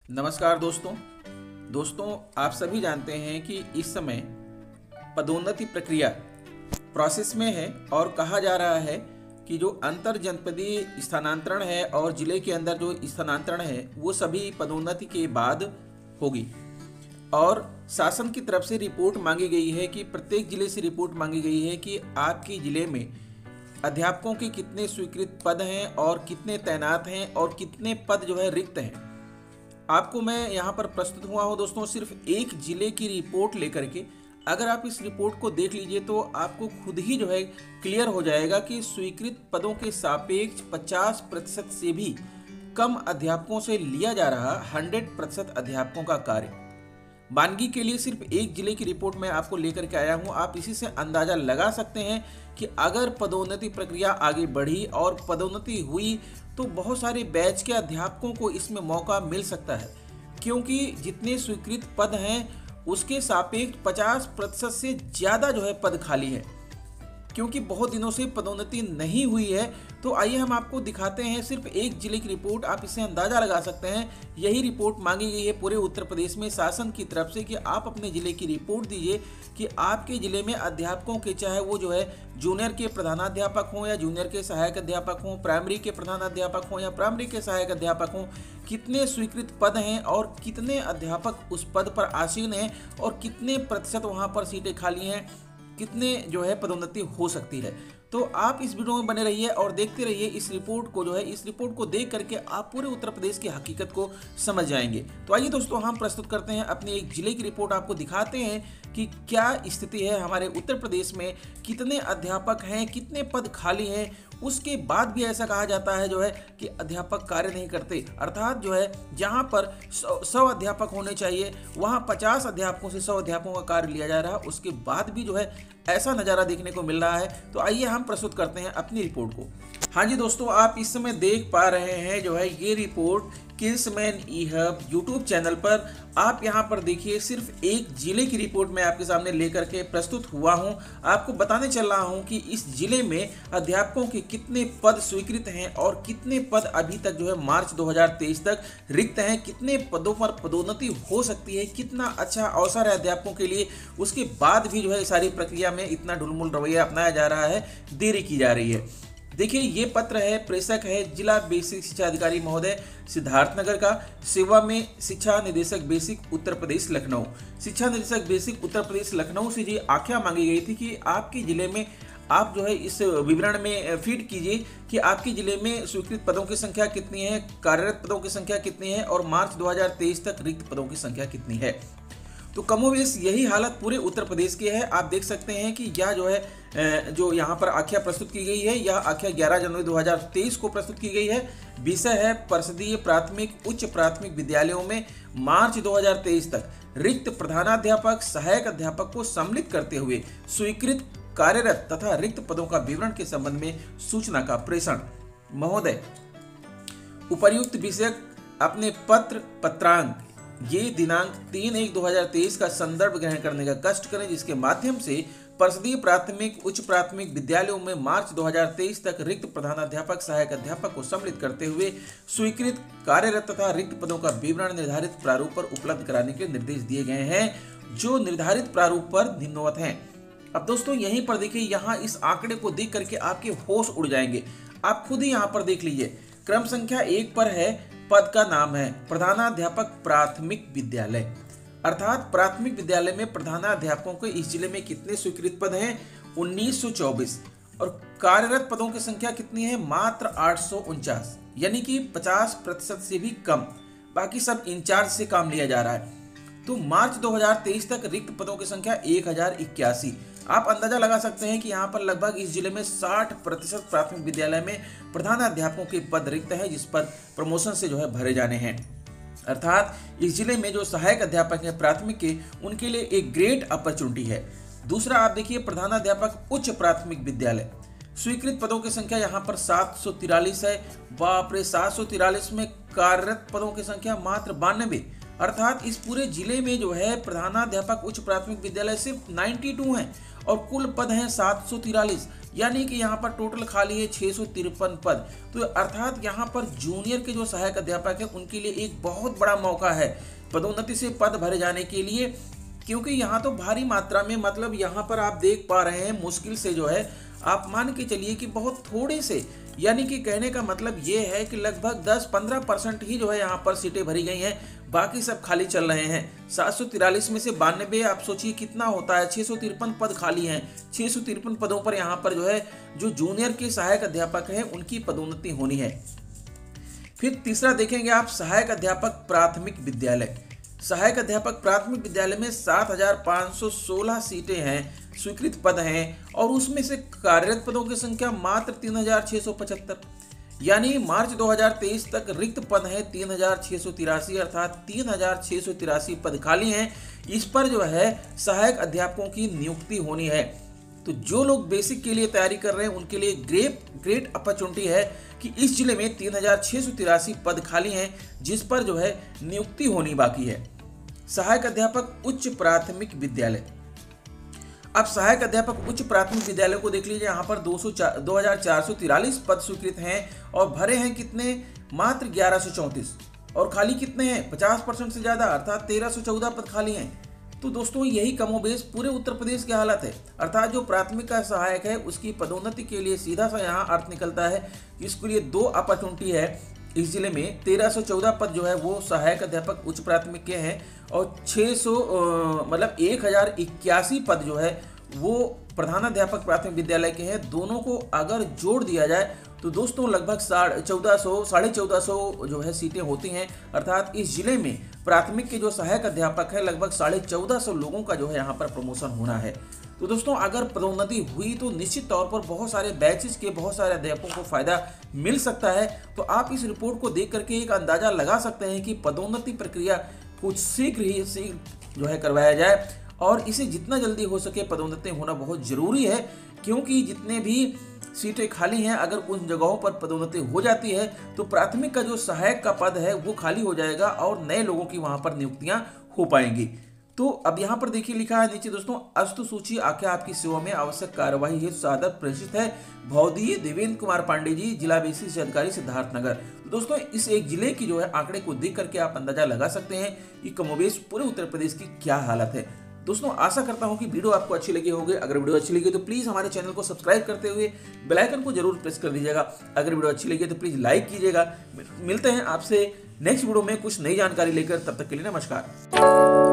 नमस्कार दोस्तों आप सभी जानते हैं कि इस समय पदोन्नति प्रक्रिया प्रोसेस में है और कहा जा रहा है कि जो अंतर जनपदीय स्थानांतरण है और जिले के अंदर जो स्थानांतरण है वो सभी पदोन्नति के बाद होगी। और शासन की तरफ से रिपोर्ट मांगी गई है कि प्रत्येक जिले से रिपोर्ट मांगी गई है कि आपके जिले में अध्यापकों के कितने स्वीकृत पद हैं और कितने तैनात हैं और कितने पद जो है रिक्त हैं। आपको मैं यहाँ पर प्रस्तुत हुआ हूँ दोस्तों सिर्फ एक जिले की रिपोर्ट लेकर के। अगर आप इस रिपोर्ट को देख लीजिए तो आपको खुद ही जो है क्लियर हो जाएगा कि स्वीकृत पदों के सापेक्ष 50% से भी कम अध्यापकों से लिया जा रहा 100% अध्यापकों का कार्य। मानगी के लिए सिर्फ एक जिले की रिपोर्ट मैं आपको लेकर के आया हूं। आप इसी से अंदाजा लगा सकते हैं कि अगर पदोन्नति प्रक्रिया आगे बढ़ी और पदोन्नति हुई तो बहुत सारे बैच के अध्यापकों को इसमें मौका मिल सकता है, क्योंकि जितने स्वीकृत पद हैं उसके सापेक्ष 50% से ज़्यादा जो है पद खाली है। क्योंकि बहुत दिनों से पदोन्नति नहीं हुई है तो आइए हम आपको दिखाते हैं सिर्फ एक जिले की रिपोर्ट। आप इससे अंदाजा लगा सकते हैं। यही रिपोर्ट मांगी गई है पूरे उत्तर प्रदेश में शासन की तरफ से कि आप अपने जिले की रिपोर्ट दीजिए कि आपके जिले में अध्यापकों के, चाहे वो जो है जूनियर के प्रधानाध्यापक हों या जूनियर के सहायक अध्यापक हों, प्राइमरी के प्रधानाध्यापक हों या प्राइमरी के सहायक अध्यापक हों, कितने स्वीकृत पद हैं और कितने अध्यापक उस पद पर आसीन हैं और कितने प्रतिशत वहाँ पर सीटें खाली हैं, कितने जो है पदोन्नति हो सकती है। तो आप इस वीडियो में बने रहिए और देखते रहिए इस रिपोर्ट को। जो है इस रिपोर्ट को देख करके आप पूरे उत्तर प्रदेश की हकीकत को समझ जाएंगे। तो आइए दोस्तों हम प्रस्तुत करते हैं अपने एक जिले की रिपोर्ट, आपको दिखाते हैं कि क्या स्थिति है हमारे उत्तर प्रदेश में, कितने अध्यापक हैं, कितने पद खाली हैं। उसके बाद भी ऐसा कहा जाता है जो है कि अध्यापक कार्य नहीं करते, अर्थात जो है जहां पर 100 अध्यापक होने चाहिए वहां 50 अध्यापकों से 100 अध्यापकों का कार्य लिया जा रहा है। उसके बाद भी जो है ऐसा नज़ारा देखने को मिल रहा है। तो आइए हम प्रस्तुत करते हैं अपनी रिपोर्ट को। हाँ जी दोस्तों, आप इस समय देख पा रहे हैं जो है ये रिपोर्ट किल्समैन ई-हब यूट्यूब चैनल पर। आप यहाँ पर देखिए सिर्फ एक जिले की रिपोर्ट मैं आपके सामने लेकर के प्रस्तुत हुआ हूँ। आपको बताने चल रहा हूँ कि इस जिले में अध्यापकों के कितने पद स्वीकृत हैं और कितने पद अभी तक जो है मार्च 2023 तक रिक्त हैं, कितने पदों पर पदोन्नति हो सकती है, कितना अच्छा अवसर है अध्यापकों के लिए। उसके बाद भी जो है सारी प्रक्रिया में इतना ढुलमुल रवैया अपनाया जा रहा है, देरी की जा रही है। देखिए ये पत्र है, प्रेषक है जिला बेसिक शिक्षा अधिकारी महोदय सिद्धार्थनगर का, सेवा में शिक्षा निदेशक बेसिक उत्तर प्रदेश लखनऊ। शिक्षा निदेशक बेसिक उत्तर प्रदेश लखनऊ से जी आख्या मांगी गई थी कि आपके जिले में आप जो है इस विवरण में फीड कीजिए कि आपके जिले में स्वीकृत पदों की संख्या कितनी है, कार्यरत पदों की संख्या कितनी है और मार्च 2023 तक रिक्त पदों की संख्या कितनी है। तो कमोवेश यही हालत पूरे उत्तर प्रदेश की है। आप देख सकते हैं कि यह जो है जो यहाँ पर आख्या प्रस्तुत की गई है, यह आख्या 11 जनवरी 2023 को प्रस्तुत की गई है। विषय है परिषदीय प्राथमिक उच्च प्राथमिक विद्यालयों में मार्च 2023 तक रिक्त प्रधानाध्यापक सहायक अध्यापक को सम्मिलित करते हुए स्वीकृत कार्यरत तथा रिक्त पदों का विवरण के संबंध में सूचना का प्रेषण। महोदय उपर्युक्त विषयक अपने पत्रांक ये दिनांक 3/1/2023 का संदर्भ ग्रहण करने का कष्ट करें, जिसके माध्यम से परिषदीय प्राथमिक उच्च प्राथमिक विद्यालयों में मार्च 2023 तक रिक्त प्रधानाध्यापक सहायक अध्यापक को सम्मिलित करते हुए स्वीकृत कार्यरत तथा रिक्त पदों का विवरण निर्धारित प्रारूप पर उपलब्ध कराने के निर्देश दिए गए हैं, जो निर्धारित प्रारूप पर निम्नवत हैं। अब दोस्तों यहीं पर देखिए, यहाँ इस आंकड़े को देख करके आपके होश उड़ जाएंगे। आप खुद ही यहाँ पर देख लीजिए, क्रम संख्या 1 पर है, पद का नाम है प्रधानाध्यापक प्राथमिक विद्यालय, अर्थात प्राथमिक विद्यालय में प्रधानाध्यापकों के इस जिले में कितने स्वीकृत पद हैं 1924 और कार्यरत पदों की संख्या कितनी है मात्र 849, यानी कि 50% से भी कम। बाकी सब इंचार्ज से काम लिया जा रहा है। तो मार्च 2023 तक रिक्त पदों की संख्या 1081। आप अंदाजा लगा सकते हैं कि यहाँ पर लगभग इस जिले में 60% प्राथमिक विद्यालय में प्रधानाध्यापकों के पद रिक्त हैं, जिस पर प्रमोशन से जो है भरे जाने हैं। अर्थात इस जिले में जो सहायक अध्यापक हैं प्राथमिक के, उनके लिए एक ग्रेट अपॉर्चुनिटी है। दूसरा आप देखिए प्रधानाध्यापक उच्च प्राथमिक विद्यालय, स्वीकृत पदों की संख्या यहाँ पर 743 है। बाप रे, 743 में कार्यरत पदों की संख्या मात्र 92, अर्थात इस पूरे जिले में जो है प्रधानाध्यापक उच्च प्राथमिक विद्यालय सिर्फ 92 हैं और कुल पद हैं 743, यानी कि यहाँ पर टोटल खाली है 653 पद। तो अर्थात यहाँ पर जूनियर के जो सहायक अध्यापक है उनके लिए एक बहुत बड़ा मौका है पदोन्नति से पद भरे जाने के लिए, क्योंकि यहाँ तो भारी मात्रा में, मतलब यहाँ पर आप देख पा रहे हैं मुश्किल से जो है आप मान के चलिए कि बहुत थोड़े से, यानी कि कहने का मतलब ये है कि लगभग 10-15% ही जो है यहाँ पर सीटें भरी गई हैं, बाकी सब खाली चल रहे हैं। 743 में से 92, आप सोचिए कितना होता है, 653 पद खाली हैं। 653 पदों पर यहाँ पर जो है जो जूनियर के सहायक अध्यापक हैं उनकी पदोन्नति होनी है। फिर तीसरा देखेंगे आप सहायक अध्यापक प्राथमिक विद्यालय। सहायक अध्यापक प्राथमिक विद्यालय में 7,516 सीटें हैं, स्वीकृत पद हैं, और उसमें से कार्यरत पदों की संख्या मात्र 3,675, यानी मार्च 2023 तक रिक्त पद हैं 3,683, अर्थात 3,683 पद खाली हैं। इस पर जो है सहायक अध्यापकों की नियुक्ति होनी है। तो जो लोग बेसिक के लिए तैयारी कर रहे हैं उनके लिए ग्रेट अपॉर्चुनिटी है कि इस जिले में 3,683 पद खाली हैं, जिस पर जो है नियुक्ति होनी बाकी है। सहायक अध्यापक उच्च प्राथमिक विद्यालय। अब सहायक अध्यापक उच्च प्राथमिक विद्यालय को देख लीजिए, यहाँ पर 2,443 पद स्वीकृत हैं और भरे हैं कितने, मात्र 1134, और खाली कितने हैं, 50% से ज्यादा, अर्थात 1,314 पद खाली हैं। तो दोस्तों यही कमोबेश पूरे उत्तर प्रदेश की हालत है, अर्थात जो प्राथमिक का सहायक है उसकी पदोन्नति के लिए सीधा सा यहाँ अर्थ निकलता है कि इसके लिए 2 अपॉर्चुनिटी है। इस जिले में 1,314 पद जो है वो सहायक अध्यापक उच्च प्राथमिक के हैं, और 1,081 पद जो है वो प्रधानाध्यापक प्राथमिक विद्यालय के हैं। दोनों को अगर जोड़ दिया जाए तो दोस्तों लगभग 1450 जो है सीटें होती हैं, अर्थात इस जिले में प्राथमिक के जो सहायक अध्यापक है लगभग 1450 लोगों का जो है यहाँ पर प्रमोशन होना है। तो दोस्तों अगर पदोन्नति हुई तो निश्चित तौर पर बहुत सारे बैचेस के बहुत सारे अध्यापकों को फायदा मिल सकता है। तो आप इस रिपोर्ट को देख करके एक अंदाजा लगा सकते हैं कि पदोन्नति प्रक्रिया कुछ शीघ्र जो है करवाया जाए, और इसे जितना जल्दी हो सके पदोन्नति होना बहुत जरूरी है, क्योंकि जितने भी सीटें खाली हैं अगर उन जगहों पर पदोन्नति हो जाती है तो प्राथमिक का जो सहायक का पद है वो खाली हो जाएगा और नए लोगों की वहां पर नियुक्तियां हो पाएंगी। तो अब यहाँ पर देखिए लिखा है नीचे दोस्तों, अस्तु सूची आख्या आपकी सेवा में, आवश्यक कार्यवाही हेतु सादर प्रेषित है भौदीय देवेंद्र कुमार पांडे जी, जिला विशेष अधिकारी सिद्धार्थनगर। तो दोस्तों इस एक जिले की जो है आंकड़े को देख करके आप अंदाजा लगा सकते हैं कि कमोबेश पूरे उत्तर प्रदेश की क्या हालत है। दोस्तों आशा करता हूं कि वीडियो आपको अच्छी लगी होगी। अगर वीडियो अच्छी लगी तो प्लीज हमारे चैनल को सब्सक्राइब करते हुए बेल आइकन को जरूर प्रेस कर दीजिएगा। अगर वीडियो अच्छी लगी तो प्लीज लाइक कीजिएगा। मिलते हैं आपसे नेक्स्ट वीडियो में कुछ नई जानकारी लेकर, तब तक के लिए नमस्कार।